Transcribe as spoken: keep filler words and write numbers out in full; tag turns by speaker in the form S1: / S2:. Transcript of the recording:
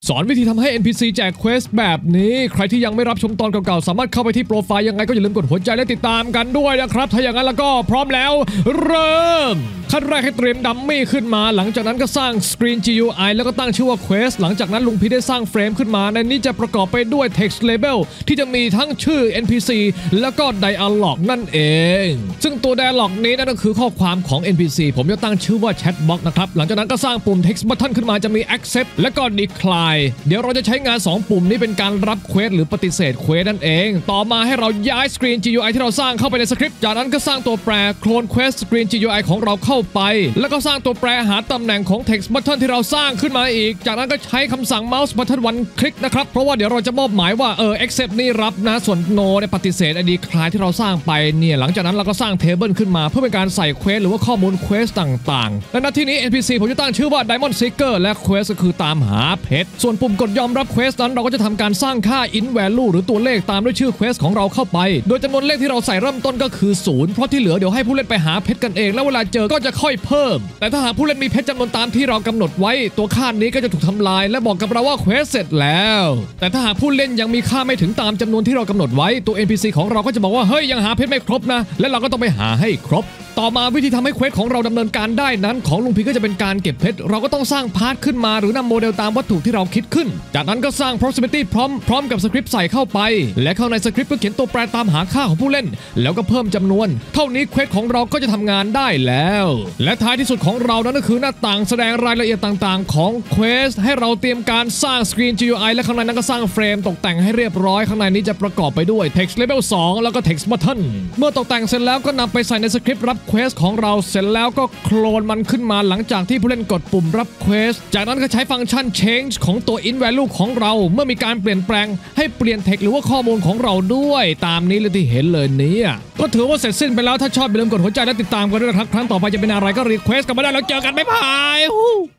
S1: สอนวิธีทำให้ เอ็น พี ซี แจกเควสแบบนี้ใครที่ยังไม่รับชมตอนเก่าๆสามารถเข้าไปที่โปรไฟล์ยังไงก็อย่าลืมกดหัวใจและติดตามกันด้วยนะครับถ้าอย่างนั้นแล้วก็พร้อมแล้วเริ่มขั้นแรกให้เตรียมดัมมี่ขึ้นมาหลังจากนั้นก็สร้าง Screen จี ยู ไอ แล้วก็ตั้งชื่อว่า Quest หลังจากนั้นลุงพีได้สร้างเฟรมขึ้นมาในนี้จะประกอบไปด้วย Text Label ที่จะมีทั้งชื่อ เอ็น พี ซี แล้วก็ Dialog นั่นเองซึ่งตัว Dialog นี้นั่นก็คือข้อความของ เอ็น พี ซี ผมจะตั้งชื่อว่า Chatbox นะครับหลังจากนั้นก็สร้างปุ่ม Text Button ขึ้นมาจะมี Accept และก็ Decline เดี๋ยวเราจะใช้งานสองปุ่มนี้เป็นการรับเควสหรือปฏิเสธเควสนั่นเองต่อมาให้เราย้าย Screen จี ยู ไอ ที่เราสร้างเข้าไปในสคริปต์จากนั้นก็สร้างตัวแปร Clone Quest Screen จี ยู ไอ ของเราเข้าไปแล้วก็สร้างตัวแปรหาตำแหน่งของ Text Button ที่เราสร้างขึ้นมาอีกจากนั้นก็ใช้คำสั่ง Mouse Button วันคลิกนะครับเพราะว่าเดี๋ยวเราจะมอบหมายว่าเออ Accept นี่รับนะส่วน No เนี่ยปฏิเสธ ไอ ดี Decline ที่เราสร้างไปเนี่ยหลังจากนั้นเราก็สร้าง Table ขึ้นมาเพื่อเป็นการใส่เควสหรือว่าข้อมูลเควสต่างๆและณที่นี้ เอ็น พี ซี ผมจะตั้งชื่อว่า Diamond Seeker และ Quest ก็คือตามหาเพชรส่วนปุ่มกดยอมรับเควสนั้นเราก็จะทำการสร้างค่า int value หรือตัวเลขตามด้วยชื่อเควสของเราเข้าไปโดยจำนวนเลขที่เราใส่เริ่มต้นก็คือศูนย์เพราะที่เหลือเดี๋ยวให้ผู้เล่นไปหาเพชรกันเองแล้วเวลาเจอก็จะค่อยเพิ่มแต่ถ้าหากผู้เล่นมีเพชรจำนวนตามที่เรากำหนดไว้ตัวค่านี้ก็จะถูกทำลายและบอกกับเราว่าเควสเสร็จแล้วแต่ถ้าหากผู้เล่นยังมีค่าไม่ถึงตามจำนวนที่เรากำหนดไว้ตัว เอ็น พี ซี ของเราก็จะบอกว่าเฮ้ยยังหาเพชรไม่ครบนะและเราก็ต้องไปหาให้ครบต่อมาวิธีทำให้เควสของเราดำเนินการได้นั้นของลุงพีก็จะเป็นการเก็บเพชรเราก็ต้องสร้างพาร์ทขึ้นมาหรือนำโมเดลตามวัตถุที่เราคิดขึ้นจากนั้นก็สร้าง proximity พร้อมพร้อมกับสคริปต์ใส่เข้าไปและเข้าในสคริปต์ก็เขียนตัวแปรตามหาค่าของผู้เล่นแล้วก็เพิ่มจำนวนเท่านี้เควสของเราก็จะทำงานได้แล้วและท้ายที่สุดของเรานั้นก็คือหน้าต่างแสดงรายละเอียดต่างๆของเควสให้เราเตรียมการสร้าง Screen จี ยู ไอ และข้างในนั้นก็สร้างเฟรมตกแต่งให้เรียบร้อยข้างในนี้จะประกอบไปด้วย Text Label สอง แล้วก็ Text Button เมื่อตกแต่งเสร็จแล้วก็นำไปใส่ในสคริปต์รับเควสของเราเสร็จแล้วก็โคลนมันขึ้นมาหลังจากที่ผู้เล่นกดปุ่มรับเควสจากนั้นก็ใช้ฟังก์ชัน change ของตัว int value ของเราเมื่อมีการเปลี่ยนแปลงให้เปลี่ยน text หรือว่าข้อมูลของเราด้วยตามนี้เลยที่เห็นเลยเนี่ยก็ถือว่าเสร็จสิ้นไปแล้วถ้าชอบอย่าลืมกดหัวใจและติดตามกันด้วยนะครับครั้งต่อไปจะเป็นอะไรก็รีเควสกันมาได้แล้วเจอกันบ๊ายบาย